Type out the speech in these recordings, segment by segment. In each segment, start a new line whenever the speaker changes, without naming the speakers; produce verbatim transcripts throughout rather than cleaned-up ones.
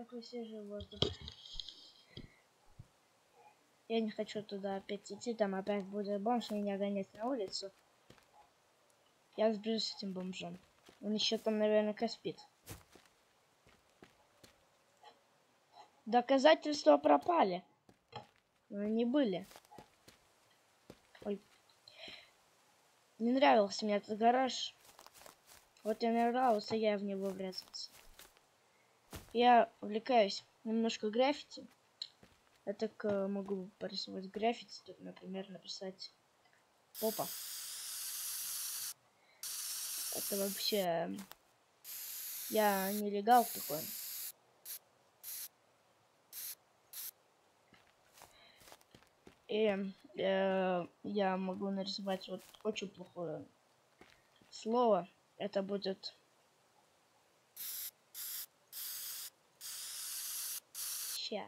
такой свежий воздух. Я не хочу туда опять идти, там опять будет бомж меня гонять на улицу. Я сбежусь с этим бомжом. Он еще там наверняка спит. Доказательства пропали. Но они были. Ой. Не нравился мне этот гараж. Вот я не нравился, я в него врезался. Я увлекаюсь немножко граффити. Я так э, могу порисовать граффити. Тут, например, написать попа. Это вообще... Я нелегал такой. И э, я могу нарисовать вот очень плохое слово. Это будет... Ща.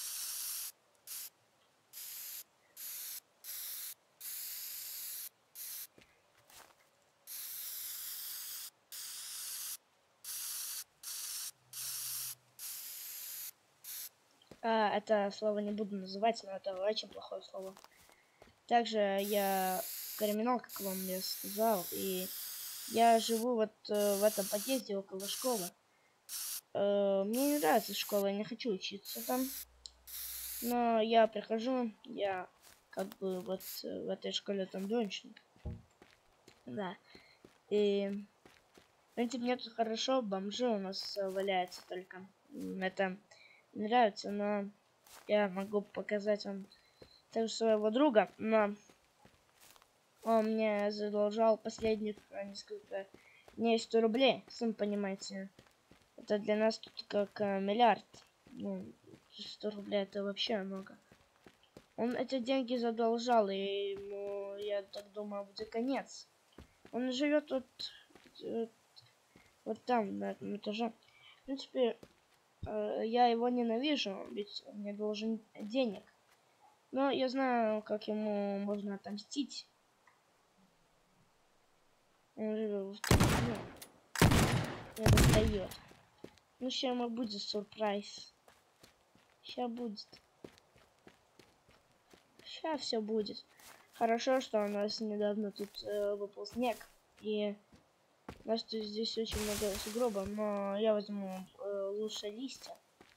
А, это слово не буду называть, но это очень плохое слово. Также я криминал, как вам я сказал, и я живу вот э, в этом подъезде около школы. Э, мне не нравится школа, я не хочу учиться там. Но я прихожу, я как бы вот э, в этой школе там донечник. Да. И в принципе мне тут хорошо, бомжи у нас э, валяются только. Это не нравится, но я могу показать вам также своего друга, но он мне задолжал последних несколько дней сто рублей, сами понимаете. Это для нас тут как э, миллиард. Ну, сто рублей это вообще много. Он эти деньги задолжал, и ему, я так думаю, будет конец. Он живет вот, вот, вот там, на этом этаже. В принципе, э, я его ненавижу, ведь он мне должен денег. Но я знаю, как ему можно отомстить. Он живет в доме. Не достает. Ну, сейчас ему будет сюрприз. Сейчас будет. Сейчас все будет. Хорошо, что у нас недавно тут э, выпал снег. И у нас тут здесь очень много сугробов. Но я возьму э, лучше листья.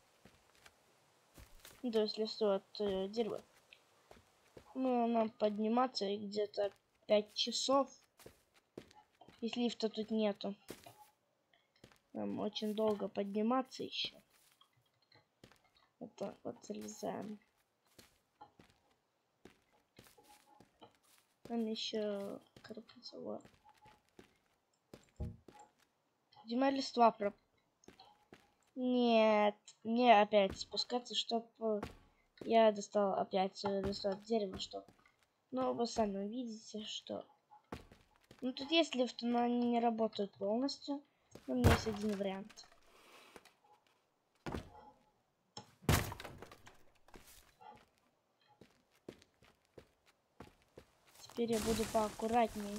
Ну, то есть листу от э, дерева. Ну, нам подниматься и где-то пять часов. Если лифта тут нету. Нам очень долго подниматься еще. Вот так вот залезаем. Там еще крупица, вот. Дима листва про... Нет, мне опять спускаться, чтобы я достал опять листва от дерева, что... Ну, вы сами видите, что... Ну, тут есть лифт, но они не работают полностью. Но у меня есть один вариант. Теперь я буду поаккуратнее.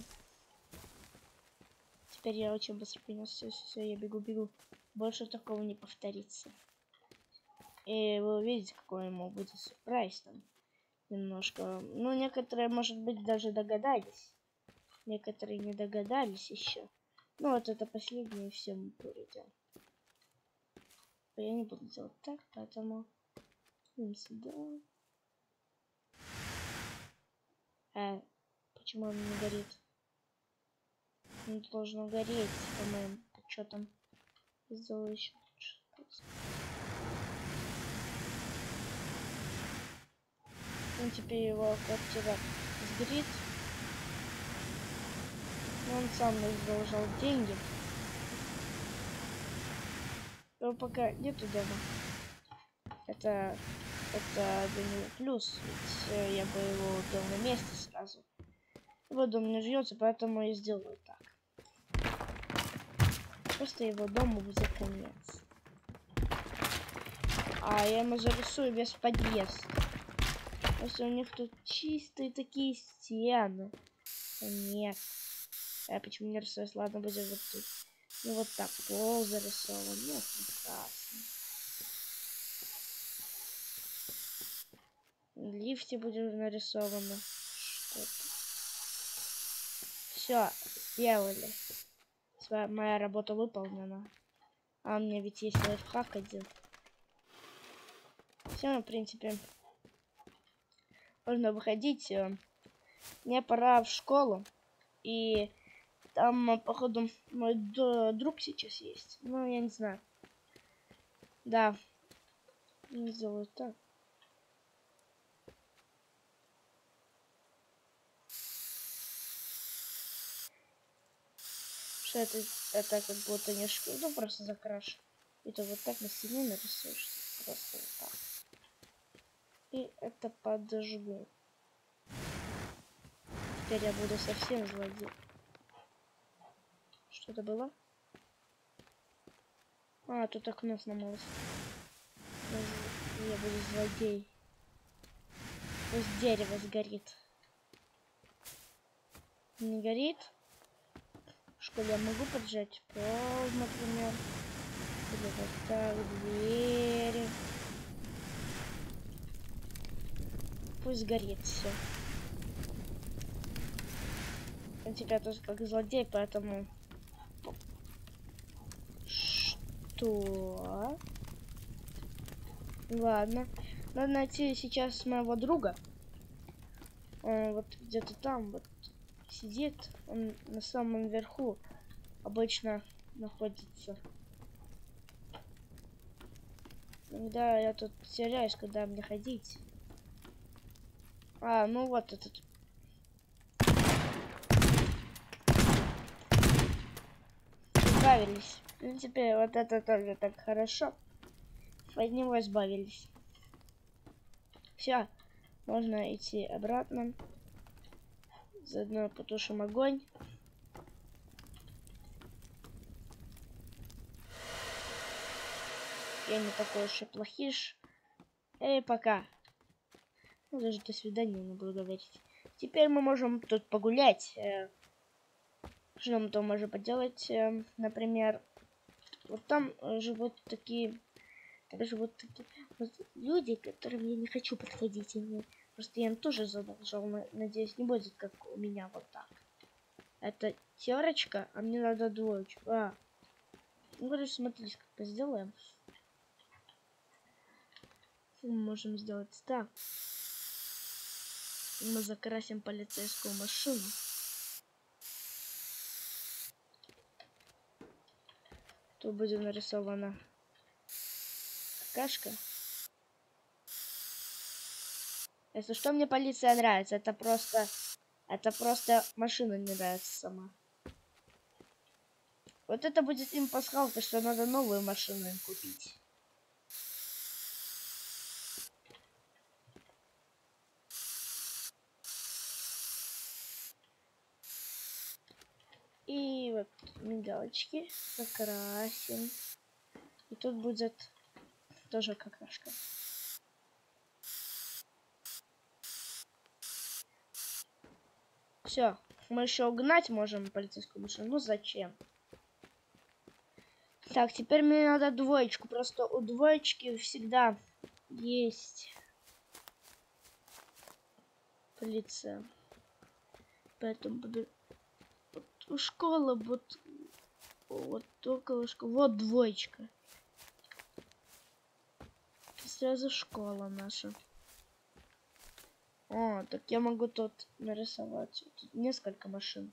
Теперь я очень быстро принес. Все, все, все, я бегу, бегу. Больше такого не повторится. И вы увидите, какой ему будет сюрприз там. Немножко. Ну, некоторые, может быть, даже догадались. Некоторые не догадались еще. Ну, вот это последнее все мы пройдем. Я не буду делать так, поэтому... Сюда. А, почему он не горит? Он должен гореть, по-моему. Что там? Сделаю еще лучше. Ну, теперь его квартира сгорит. Но он сам задолжал деньги. Его пока нету дома. Это, это для него плюс. Ведь я бы его убил на месте сразу. Его дом не жьется, поэтому я сделаю так. Просто его дому будет конец. А я ему зарисую весь подъезд. Если у них тут чистые такие стены. Нет. А почему не рисовать? Ладно, будем вот тут. Ну вот так пол зарисован. Ну, прекрасно. лифте будет нарисовано. Все, сделали. Своя, моя работа выполнена. А у меня ведь есть лайфхак один. Все, в принципе, можно выходить. Мне пора в школу. И там, походу, мой друг сейчас есть. Ну, я не знаю. Да. Не сделаю так. Что это, это как будто не школа, ну просто закрашу. Это вот так на стене нарисуешь. Просто вот так. И это подожгу. Теперь я буду совсем злодей. Что это было? А, тут окно сломалось. Я буду злодей. Пусть дерево сгорит. Не горит? В школе я могу поджечь пол, например. Или вот так, двери. Пусть горит все. В принципе, я тоже как злодей, поэтому... Что? Ладно. Надо найти сейчас моего друга. Он вот где-то там вот сидит. Он на самом верху обычно находится. Иногда я тут теряюсь, когда мне ходить. А, ну вот этот. Избавились. В принципе, вот это тоже так хорошо. От него избавились. Все. Можно идти обратно. Заодно потушим огонь. Я не такой уж и плохиш. Эй, пока. Ну, даже до свидания не буду говорить. Теперь мы можем тут погулять. Что мы там можем поделать? Например, вот там живут такие... Там живут такие вот люди, к которым я не хочу подходить. Просто я им тоже задолжал. Надеюсь, не будет как у меня вот так. Это терочка, а мне надо двоечку. А. Ну, короче, смотрите, как мы сделаем. Мы можем сделать так. Мы закрасим полицейскую машину. Тут будет нарисована какашка. Если что, мне полиция нравится. Это просто... Это просто машина не нравится сама. Вот это будет им пасхалка, что надо новую машину им купить. И вот мигалочки закрасим. И тут будет тоже какашка. Все, мы еще угнать можем полицейскую машину. Ну зачем? Так, теперь мне надо двоечку. Просто у двоечки всегда есть полиция. Поэтому буду... Вот у школы, вот, вот около школы. Вот двоечка. Сразу школа наша. О, так я могу тут нарисовать. Тут несколько машин.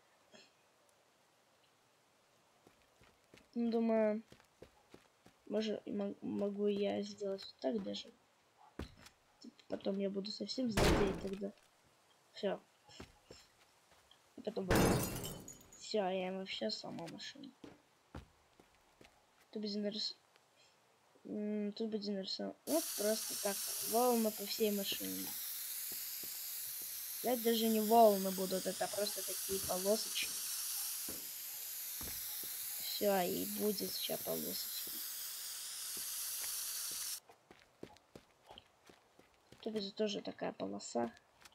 Думаю, может, могу я сделать вот так даже. Потом я буду совсем злодей тогда. Все. И потом буду... Все, я вообще сама машина. Тут будет нарисован. Тут будет нарисован. Вот просто так. Волны по всей машине. Это даже не волны будут, это просто такие полосочки. Все, и будет сейчас полосочки. Тут будет тоже такая полоса.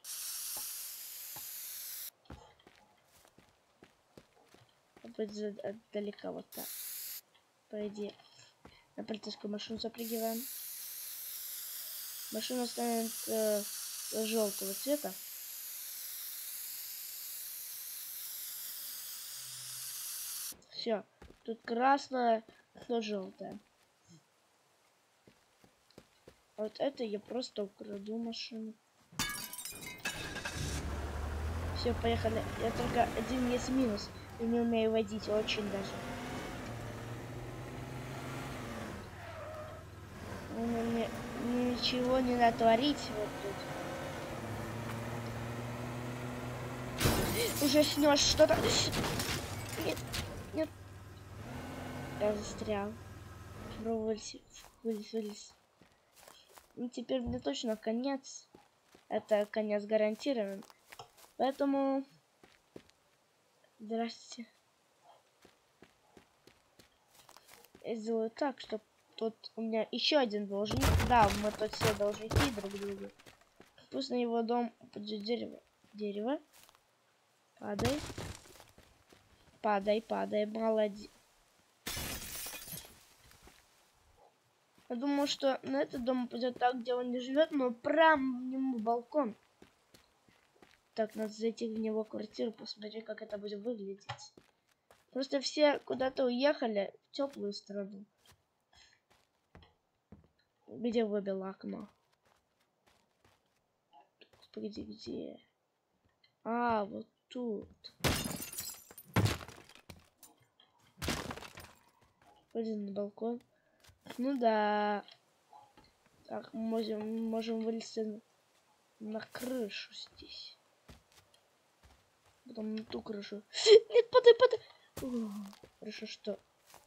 Будет отдалека вот так. По идее. На полицейскую машину запрыгиваем. машина станет э, желтого цвета. Все, тут красное, но желтое. Вот это я просто украду машину. Все, поехали. Я только один есть минус. Я не умею водить, очень даже. Мне ничего не натворить вот тут. Уже снес что-то. Нет, нет. Я застрял. Вылез, вылез, вылез. Ну, теперь мне точно конец. Это конец гарантирован. Поэтому... Здрасте. Я сделаю так, чтобы тут у меня еще один должник. Да, мы тут все должники друг другу. Пусть на его дом упадет дерево. Дерево. Падай. Падай, падай, молодец. Я думал, что на этот дом упадет так, где он не живет, но прям в нему балкон. Так, надо зайти в него квартиру, посмотреть, как это будет выглядеть. Просто все куда-то уехали в теплую страну. Где выбило окно? Погоди, где? А, вот тут. Пойдем на балкон. Ну да. Так, можем, можем вылезти на крышу здесь. Потом на ту крышу. Нет, подай, подай. О, хорошо, что...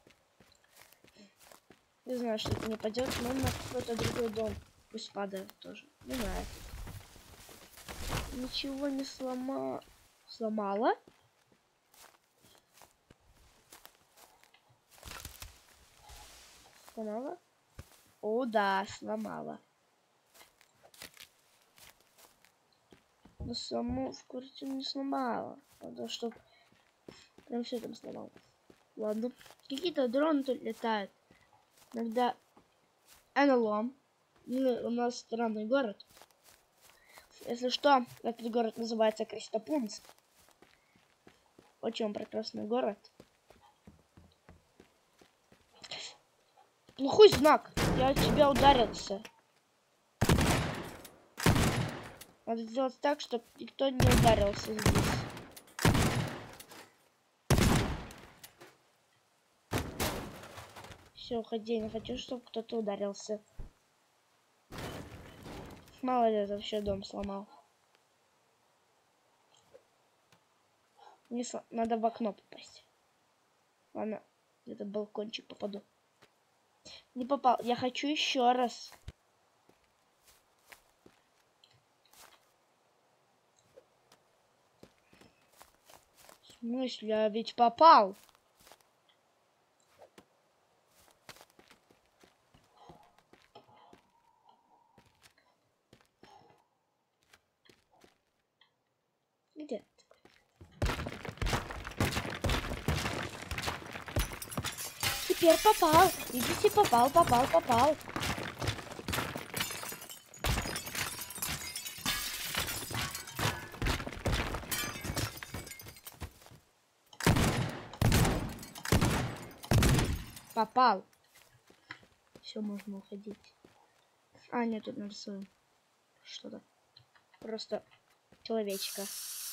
Не знаю, что это не пойдет, но на какой-то другой дом. Пусть падает тоже. Не знаю. Ничего не слома... сломала. Сломала? О, да, сломала. Но саму в квартиру не сломала. Надо, чтобы прям все там сломал. Ладно. Какие-то дроны тут летают. Иногда эн эл о. У нас странный город. Если что, этот город называется Крестопунск. Очень прекрасный город. Плохой знак. Я от тебя ударился. Надо сделать так, чтобы никто не ударился здесь. Все, уходи. Не хочу, чтобы кто-то ударился. Молодец, вообще дом сломал. Не слом... Надо в окно попасть. Ладно, где-то балкончик попаду. Не попал. Я хочу еще раз. В смысле? Я ведь попал. Где? Теперь попал. Видите, попал, попал, попал. Попал. Все, можно уходить. А, нет, тут нарисуем что-то. Просто человечка.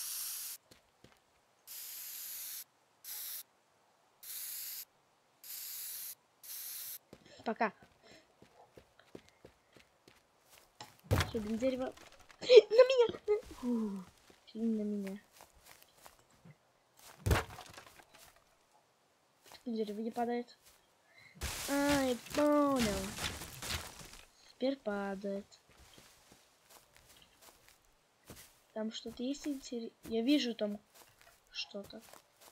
Пока. Один дерево. На меня! Фу, на меня. Дерево не падает. Ай, понял. Теперь падает. Там что-то есть интересное. Я вижу там что-то.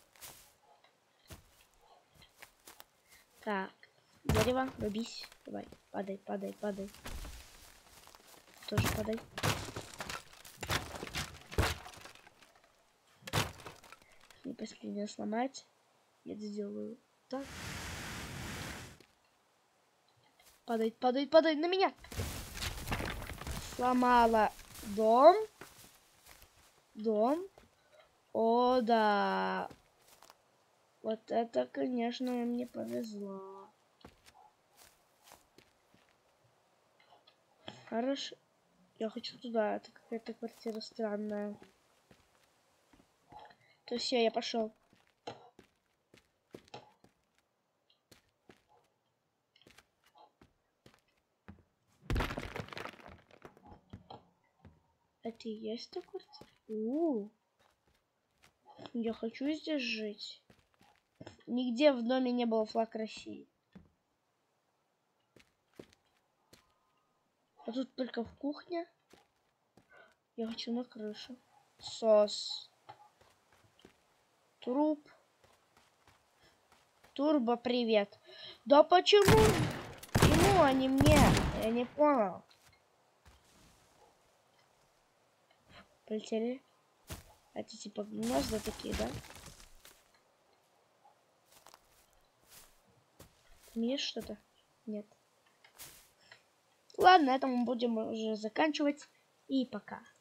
Так. Дерево, рубись. Давай, падай, падай, падай. Тоже падай. Не последнее сломать. Я сделаю так. Падай, падай, падай на меня. сломала дом. Дом. О, да. Вот это, конечно, мне повезло. Хорошо. Я хочу туда. Это какая-то квартира странная. То все, я пошел. Это и есть та квартира? У-у-у. Я хочу здесь жить. Нигде в доме не было флаг России. А тут только в кухне. Я хочу на крышу. Сос. Труп. Турбо, привет. Да почему? Почему они мне? Я не понял. Полетели. Это типа гнезда такие, да? Там есть что-то? Нет. Ладно, на этом мы будем уже заканчивать. И пока.